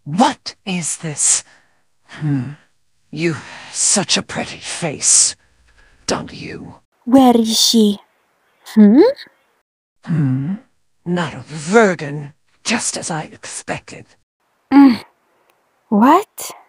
What is this? You such a pretty face, don't you? Where is she? Not a Vergen, just as I expected. What?